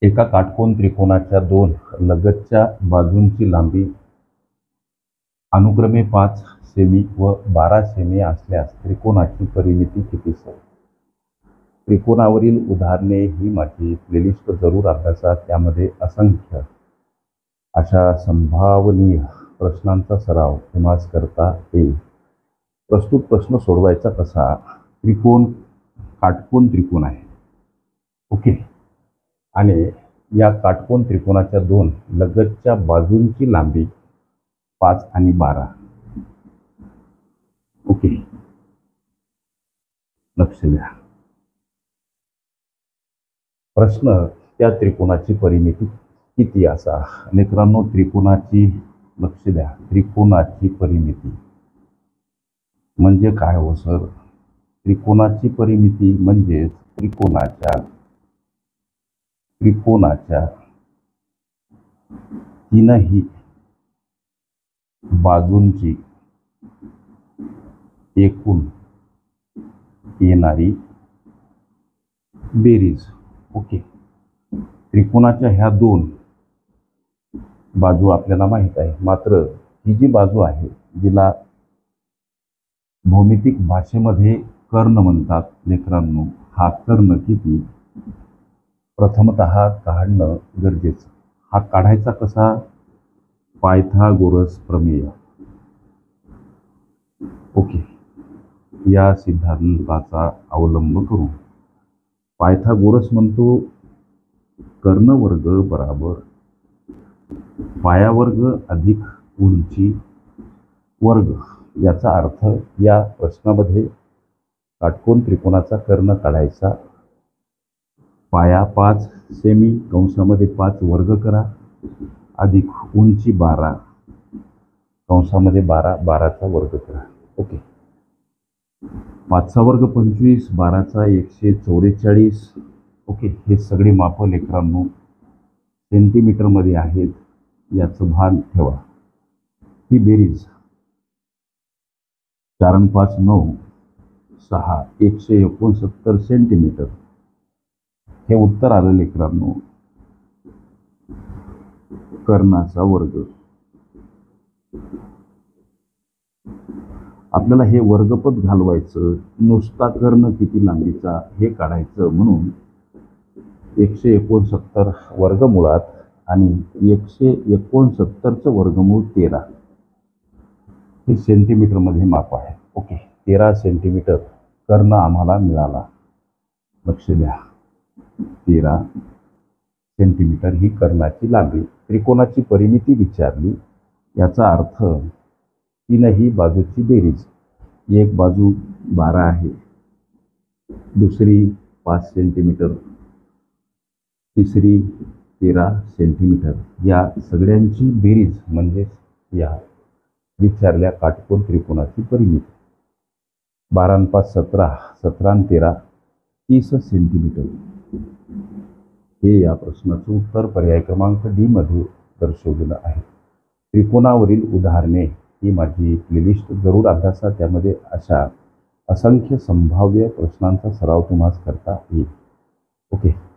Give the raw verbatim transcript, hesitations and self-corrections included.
एका काटकोन त्रिकोणाच्या दोन लगतच्या बाजूंची लांबी अनुक्रमे पाच सेमी व बारा सेमी असल्यास त्रिकोणाची परिमिती किती सर? त्रिकोणावरील उदाहरणे ही माझी प्लेलिस्ट जरूर अभ्यासा. त्यामध्ये असंख्य अशा संभावनीय प्रश्नांचा सराव तुम्हास करता येईल. प्रस्तुत प्रश्न सोडवायचा कसा? त्रिकोण काटकोन त्रिकोण आहे, ओके, आणि या काटकोन त्रिकोणाच्या दोन लगतच्या बाजूंची लांबी पाच आणि बारा, ओके. लक्ष द्या. प्रश्न, त्या त्रिकोणाची परिमिती किती असा? मित्रांनो, त्रिकोणाची, लक्ष द्या, त्रिकोणाची परिमिती म्हणजे काय हो सर? त्रिकोणाची परिमिती म्हणजे त्रिकोणाच्या त्रिकोणाच्या तीनही बाजूंची एकूण येणारी बेरीज, ओके. त्रिकोणाच्या ह्या दोन बाजू आपल्याला माहीत आहे, मात्र ही जी बाजू आहे जिला भौमितिक भाषेमध्ये कर्ण म्हणतात लेकरांनो, हा कर्ण किती प्रथमतः काढणं गरजेचं. हा काढायचा कसा? पायथागोरस प्रमेय, ओके. या सिद्धांताचा अवलंब करून पायथागोरस म्हणतो कर्णवर्ग बराबर पायावर्ग अधिक उंची वर्ग. याचा अर्थ या प्रश्नामध्ये काटकोन त्रिकोणाचा कर्ण काढायचा. पाया पाच सेमी कंसामध्ये पाच वर्ग करा अधिक उंची बारा कंसामध्ये बारा बाराचा वर्ग करा, ओके. पाचचा वर्ग पंचवीस, बाराचा एकशे चौवेचाळीस, ओके. हे सगळे माप लेकरांनो सेंटीमीटरमध्ये आहेत, याचं भान ठेवा. ही बेरीज चार आणि पाच नऊ, सहा, एकशे एकोणसत्तर सेंटीमीटर हे उत्तर आलं लेकरांनो कर्णाचा वर्ग. आपल्याला हे वर्गपद घालवायचं, नुसता कर्ण किती लांबीचा हे काढायचं, म्हणून एकशे एकोणसत्तर वर्गमुळात आणि एकशे एकोणसत्तरचं वर्गमूळ तेरा हे सेंटीमीटरमध्ये माप आहे, ओके. तेरा सेंटीमीटर कर्ण आम्हाला मिळाला. लक्ष द्या, तेरा सेंटीमीटर ही कर्णाची लांबी. त्रिकोणाची परिमिती विचारली, याचा अर्थ तीनही बाजूची बेरीज. एक बाजू बारा आहे, दुसरी पाच सेंटीमीटर, तिसरी तेरा सेंटीमीटर. या सगळ्यांची बेरीज म्हणजे या विचारल्या काटकोन त्रिकोणाची परिमिती. बारा आणि पाच सतरा, सतरा आणि तेरा तीस सेंटीमीटर. हे या प्रश्नाचं उत्तर पर्याय क्रमांक डी मध्ये दर्शवलेलं आहे. त्रिकोणावरील उदाहरणे ही माझी प्लेलिस्ट जरूर अभ्यासा. त्यामध्ये अशा असंख्य संभाव्य प्रश्नांचा सराव तुम्हाला करता येईल, ओके.